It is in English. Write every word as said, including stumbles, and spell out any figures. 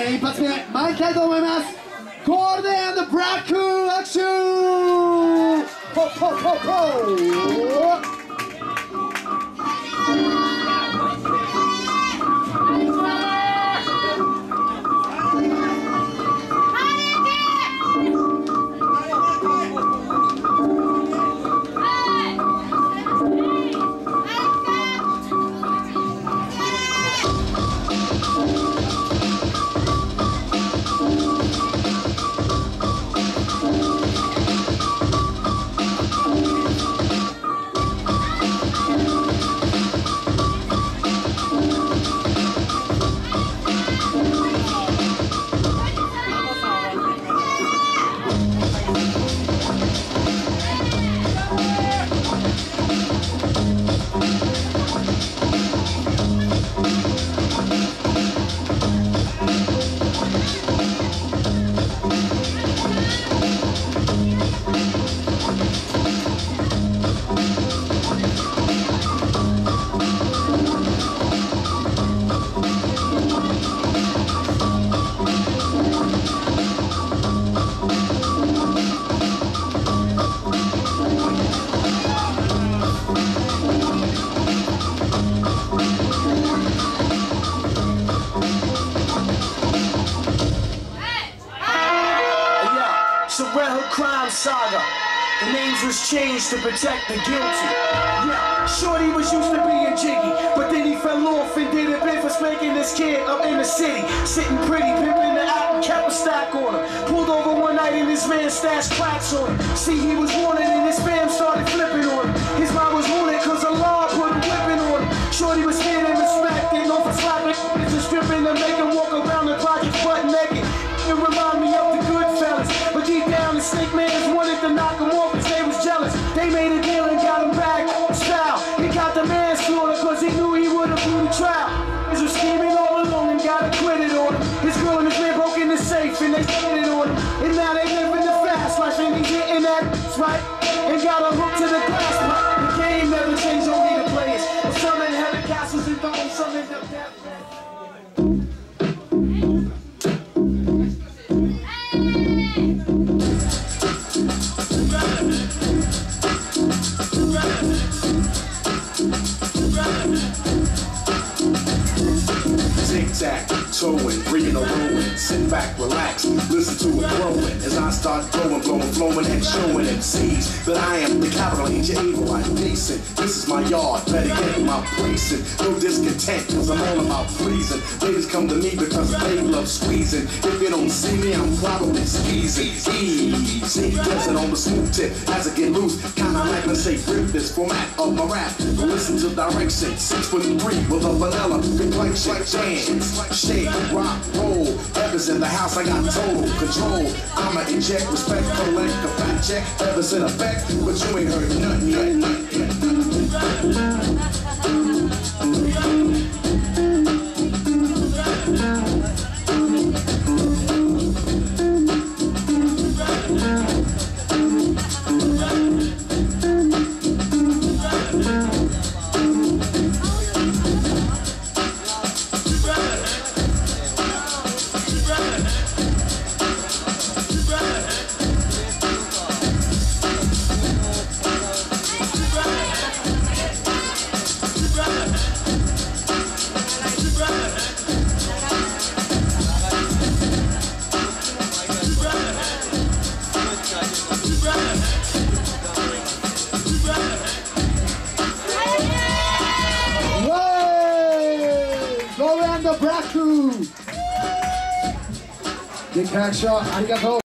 えー、一発目参りたいと思います。ゴールデン&ブラック握手ポッポッポッポー。 Crime saga. The names was changed to protect the guilty. Yeah, Shorty was used to being jiggy, but then he fell off and did a bit for spanking this kid up in the city. Sitting pretty, pimping the act and kept a stack on him. Pulled over one night and this man stashed cracks on him. See, he was wanted and his fam started flipping on him. His mom was wanted cause the law put a whipping on him. Shorty was here and respected, no for slapping, just stripping to make him walk around the project butt naked. It remind me of the good fellas, but deep down the snake man wanted to knock him off cause they was jealous. They made a deal and got him back, style. He got the manslaughter cause he knew he would have blew the trial. He was scheming all along and got acquitted on him. His girl and his man broke in the safe and they split it on him. And now they living the fast life and he getting that right. And got a hook to the glass, but the game never changed, only the players. Some in heaven castles and thrones, some in the death. Towing, bringing a ruin. Sit back, relax, listen to it growing as I start growing, blowing, flowing, and showing M Cs that I am the capital H evil. I'm decent. This is my yard, better get my precinct. No discontent, cause I'm all about pleasing. Ladies come to me because they love squeezing. If you don't see me, I'm probably squeezing. Easy, dancing on the smooth tip as I get loose. Kinda like, let's say, rip this format of my rap. Listen to direction, six foot three with a vanilla complexion. Dance, shake, rock, roll. Evers in the house, I got total control. I'ma inject respect, collect a fact check. Evers in effect, but you ain't heard nothing yet. Go around the Braku! Big pack shot, arigato!